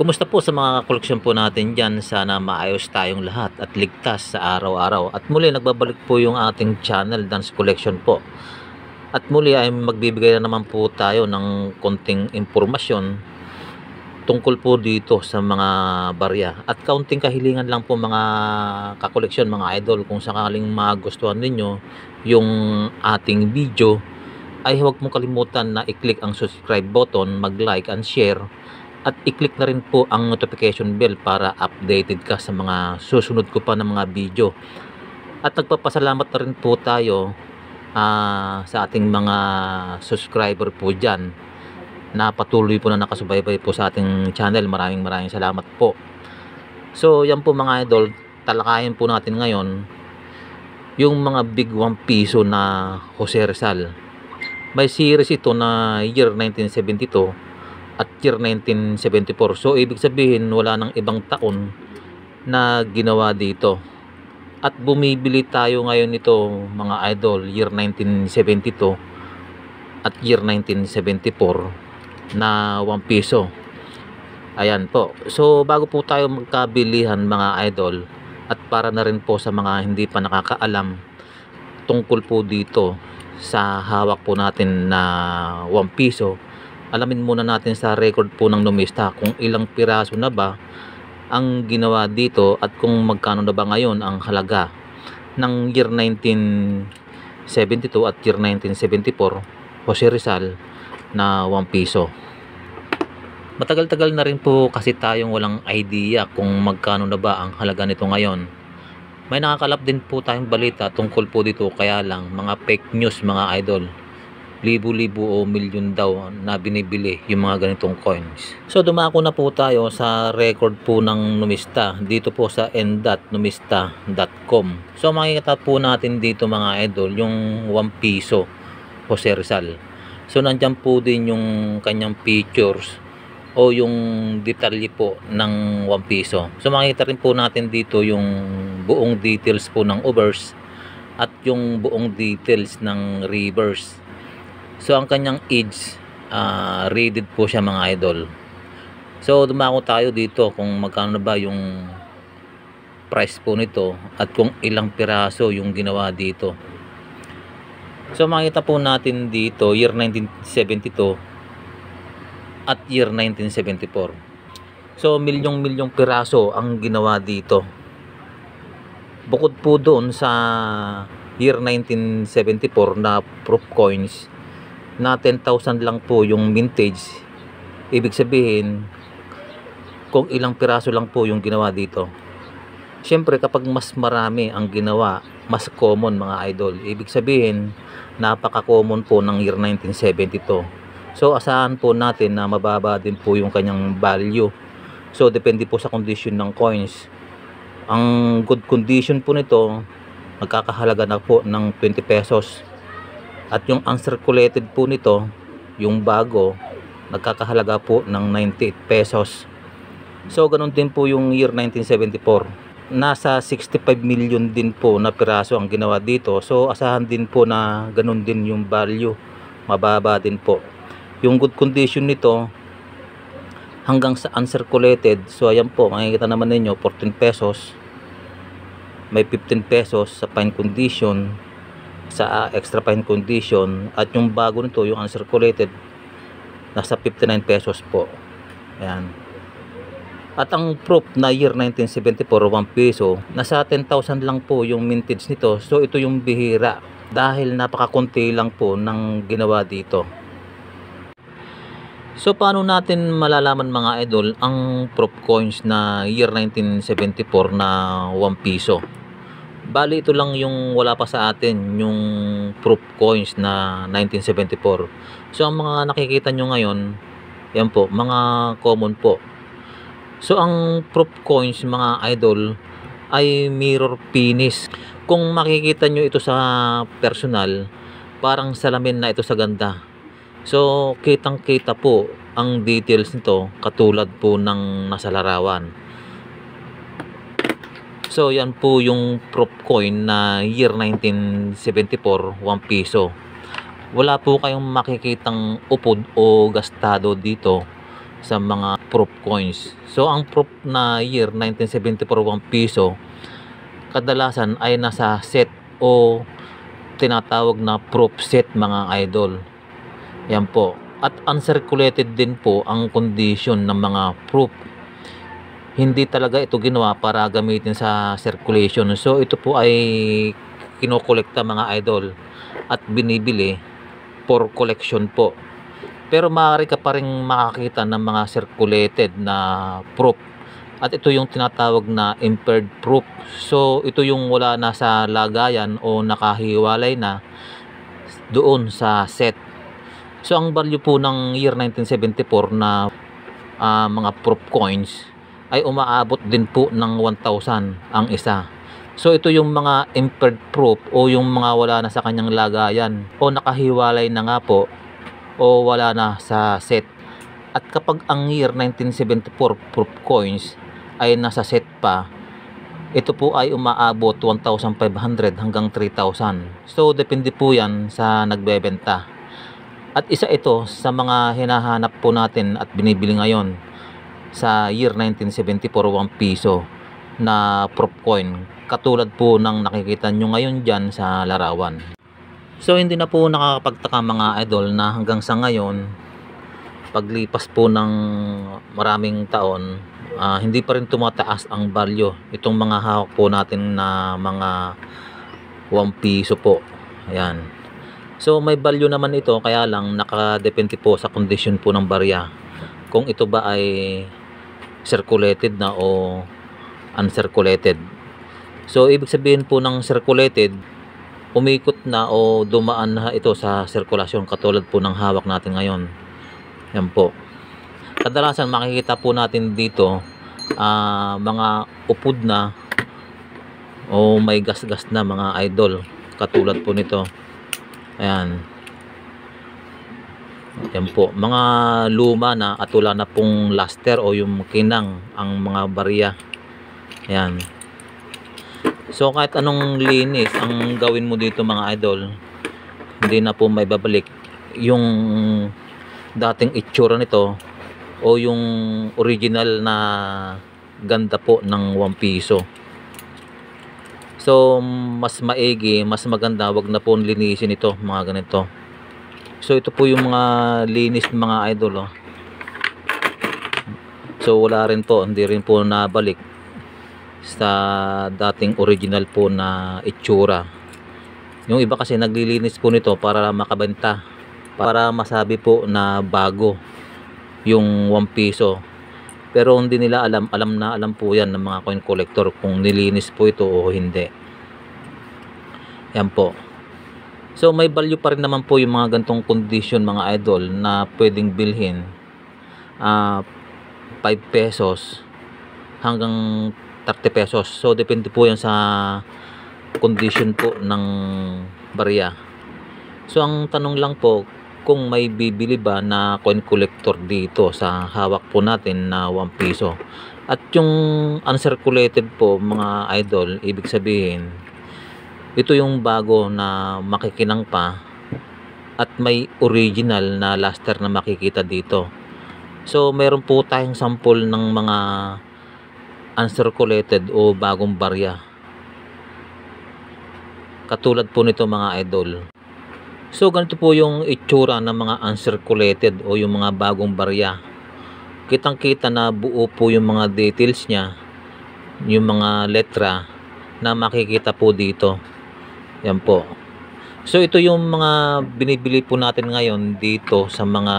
Kumusta po sa mga koleksyon po natin dyan? Sana maayos tayong lahat at ligtas sa araw-araw. At muli nagbabalik po yung ating channel, Dance Collection po. At muli ay magbibigay na naman po tayo ng konting impormasyon tungkol po dito sa mga barya. At kaunting kahilingan lang po mga kakoleksyon, mga idol, kung sakaling magustuhan ninyo yung ating video, ay huwag mong kalimutan na i-click ang subscribe button, mag-like and share. At i-click na rin po ang notification bell para updated ka sa mga susunod ko pa ng mga video. At nagpapasalamat na rin po tayo sa ating mga subscriber po dyan na patuloy po na nakasubaybay po sa ating channel. Maraming salamat po. So yan po mga idol, talakayin po natin ngayon yung mga big 1 piso na Jose Rizal. May series ito na year 1972 at year 1974. So ibig sabihin wala nang ibang taon na ginawa dito. At bumibili tayo ngayon nito mga idol, year 1972 at year 1974 na 1 piso. Ayan po. So bago po tayo magkabilihan mga idol, at para na rin po sa mga hindi pa nakakaalam tungkol po dito sa hawak po natin na 1 piso, alamin muna natin sa record po ng numista kung ilang piraso na ba ang ginawa dito at kung magkano na ba ngayon ang halaga ng year 1972 at year 1974 Jose Rizal na 1 piso. Matagal-tagal na rin po kasi tayong walang idea kung magkano na ba ang halaga nito ngayon. May nakakalap din po tayong balita tungkol po dito, kaya lang mga fake news mga idol. Libo-libo o milyon daw na binibili yung mga ganitong coins. So dumako na po tayo sa record po ng numista dito po sa n.numista.com. So makikita po natin dito mga idol yung 1 piso Jose Rizal. So nandyan po din yung kanyang pictures o yung detalye po ng 1 piso. So makikita rin po natin dito yung buong details po ng overs at yung buong details ng reverse. So ang kanyang age, rated po siya mga idol. So dumako tayo dito kung magkano na ba yung price po nito at kung ilang piraso yung ginawa dito. So makita po natin dito year 1972 at year 1974. So milyong piraso ang ginawa dito. Bukod po doon sa year 1974 na proof coins na 10,000 lang po yung mintage, ibig sabihin kung ilang piraso lang po yung ginawa dito. Syempre kapag mas marami ang ginawa, mas common mga idol, ibig sabihin napaka common po ng year 1972. So asahan po natin na mababa din po yung kanyang value. So depende po sa condition ng coins. Ang good condition po nito nagkakahalaga na po ng 20 pesos. At yung uncirculated po nito, yung bago, nagkakahalaga po ng 98 pesos. So ganun din po yung year 1974. Nasa 65 million din po na piraso ang ginawa dito. So asahan din po na ganun din yung value. Mababa din po. Yung good condition nito hanggang sa uncirculated. So ayan po, makikita naman ninyo 14 pesos. May 15 pesos sa fine condition, sa extra fine condition, at yung bago nito yung uncirculated nasa 59 pesos po. Ayan. At ang proof na year 1974 1 piso, nasa 10,000 lang po yung mintage nito. So ito yung bihira dahil napakakunti lang po ng ginawa dito. So paano natin malalaman mga idol ang proof coins na year 1974 na 1 piso? Bali ito lang yung wala pa sa atin, yung proof coins na 1974. So ang mga nakikita nyo ngayon, yan po, mga common po. So ang proof coins mga idol ay mirror finish. Kung makikita nyo ito sa personal, parang salamin na ito sa ganda. So kitang kita po ang details nito katulad po ng nasa larawan. So yan po yung proof coin na year 1974 1 piso. Wala po kayong makikitang upod o gastado dito sa mga proof coins. So ang proof na year 1974 1 piso kadalasan ay nasa set o tinatawag na proof set mga idol. Yan po. At uncirculated din po ang condition ng mga proof. Hindi talaga ito ginawa para gamitin sa circulation. So ito po ay kinokolekta mga idol at binibili for collection po. Pero maaari ka pa rin makakita ng mga circulated na proof. At ito yung tinatawag na impaired proof. So ito yung wala na sa lagayan o nakahiwalay na doon sa set. So ang value po ng year 1974 na mga proof coins ay umaabot din po ng 1,000 ang isa. So ito yung mga impaired proof o yung mga wala na sa kanyang lagayan o nakahiwalay na nga po o wala na sa set. At kapag ang year 1974 proof coins ay nasa set pa, ito po ay umaabot 1,500 hanggang 3,000. So depende po yan sa nagbebenta. At isa ito sa mga hinahanap po natin at binibili ngayon sa year 1974 1 piso na proof coin. Katulad po ng nakikita nyo ngayon dyan sa larawan. So hindi na po nakakapagtaka mga idol na hanggang sa ngayon, paglipas po ng maraming taon, hindi pa rin tumataas ang value itong mga hawak po natin na mga 1 piso po. Ayan. So may value naman ito, kaya lang nakadepende po sa condition po ng barya kung ito ba ay circulated na o uncirculated. So ibig sabihin po ng circulated, umikot na o dumaan na ito sa sirkulasyon katulad po ng hawak natin ngayon. Yan po. Kadalasan makikita po natin dito mga upod na o may gas-gas na mga idol katulad po nito. Ayan. Yan po. Mga luma na at wala na pong luster o yung kinang ang mga barya. Ayan. So kahit anong linis ang gawin mo dito mga idol, hindi na po may babalik yung dating itsura nito o yung original na ganda po ng 1 piso. So mas maigi, mas maganda wag na po linisin ito mga ganito. So ito po yung mga linis ng mga idol. So wala rin po, hindi rin po nabalik sa dating original po na itsura. Yung iba kasi naglilinis po nito para makabenta, para masabi po na bago yung 1 piso. Pero hindi nila alam po yan ng mga coin collector kung nilinis po ito o hindi. Yan po. So may value pa rin naman po yung mga gantong condition mga idol na pwedeng bilhin 5 pesos hanggang 30 pesos. So depende po yan sa condition po ng barya. So ang tanong lang po, kung may bibili ba na coin collector dito sa hawak po natin na 1 piso. At yung uncirculated po mga idol, ibig sabihin ito yung bago na makikinang pa at may original na luster na makikita dito. So meron po tayong sample ng mga uncirculated o bagong barya. Katulad po nito mga idol. So ganito po yung itsura ng mga uncirculated o yung mga bagong barya. Kitang kita na buo po yung mga details nya, yung mga letra na makikita po dito. Yan po. So ito yung mga binibili po natin ngayon dito sa mga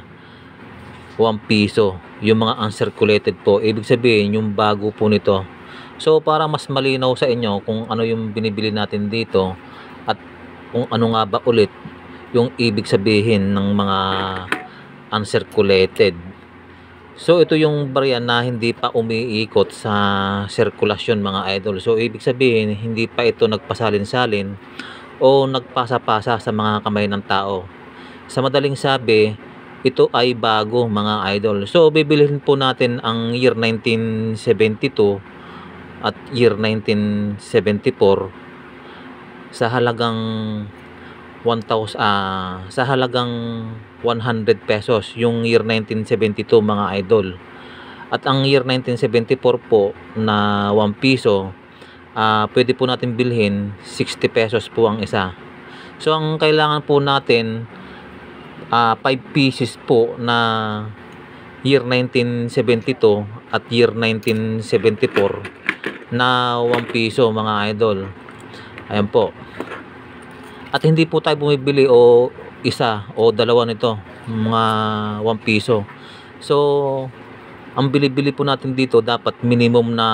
1 piso, yung mga uncirculated po. Ibig sabihin yung bago po nito. So para mas malinaw sa inyo kung ano yung binibili natin dito at kung ano nga ba ulit yung ibig sabihin ng mga uncirculated. So ito yung barya na hindi pa umiikot sa sirkulasyon mga idol. So ibig sabihin hindi pa ito nagpasalin-salin o nagpasa-pasa sa mga kamay ng tao. Sa madaling sabi, ito ay bago mga idol. So bibilihin po natin ang year 1972 at year 1974 sa halagang sa halagang 100 pesos yung year 1972 mga idol. At ang year 1974 po na 1 piso, pwede po natin bilhin 60 pesos po ang isa. So ang kailangan po natin 5 pieces po na year 1972 at year 1974 na 1 piso mga idol. Ayan po. At hindi po tayo bumibili o isa o dalawa nito, mga 1 piso. So ang bili-bili po natin dito dapat minimum na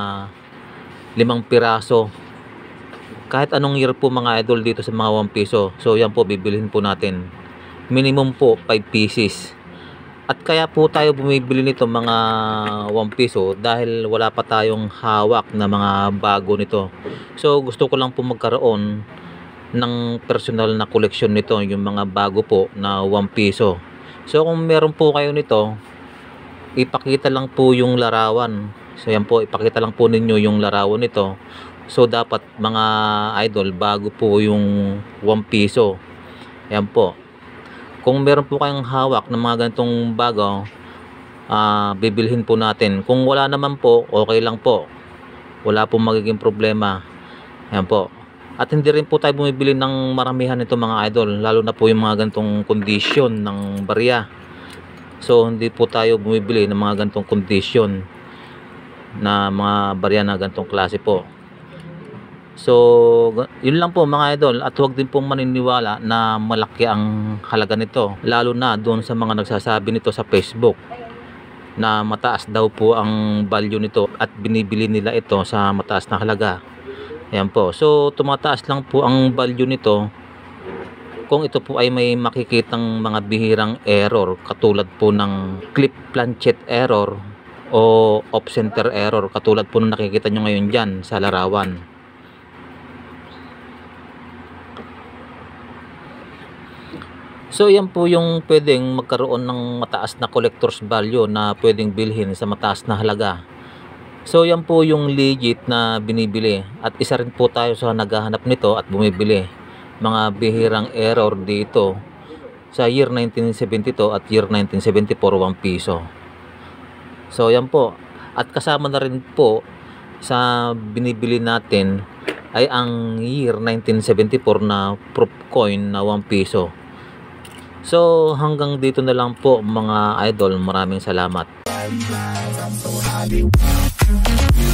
5 piraso. Kahit anong year po mga idol dito sa mga 1 piso. So yan po bibilhin po natin. Minimum po 5 pieces. At kaya po tayo bumibili nito mga 1 piso dahil wala pa tayong hawak na mga bago nito. So gusto ko lang po magkaroon ng personal na koleksyon nito, yung mga bago po na 1 piso. So kung meron po kayo nito, ipakita lang po yung larawan. So yan po, ipakita lang po ninyo yung larawan nito. So dapat mga idol, bago po yung 1 piso. Yan po. Kung meron po kayong hawak ng mga ganitong bago, bibilhin po natin. Kung wala naman po, okay lang po. Wala pong magiging problema. Ayan po. At hindi rin po tayo bumibili ng maramihan nito mga idol. Lalo na po yung mga ganitong kondisyon ng barya. So hindi po tayo bumibili ng mga ganitong kondisyon na mga barya na ganitong klase po. So yun lang po mga idol, at huwag din pong maniniwala na malaki ang halaga nito, lalo na doon sa mga nagsasabi nito sa Facebook na mataas daw po ang value nito at binibili nila ito sa mataas na halaga. Ayan po, so tumataas lang po ang value nito kung ito po ay may makikitang mga bihirang error, katulad po ng clip planchet error o off center error, katulad po ng nakikita nyo ngayon dyan sa larawan. So yan po yung pwedeng magkaroon ng mataas na collector's value na pwedeng bilhin sa mataas na halaga. So yan po yung legit na binibili, at isa rin po tayo sa naghahanap nito at bumibili. Mga bihirang error dito sa year 1972 at year 1974 1 piso. So yan po, at kasama na rin po sa binibili natin ay ang year 1974 na proof coin na 1 piso. So hanggang dito na lang po mga idol, maraming salamat.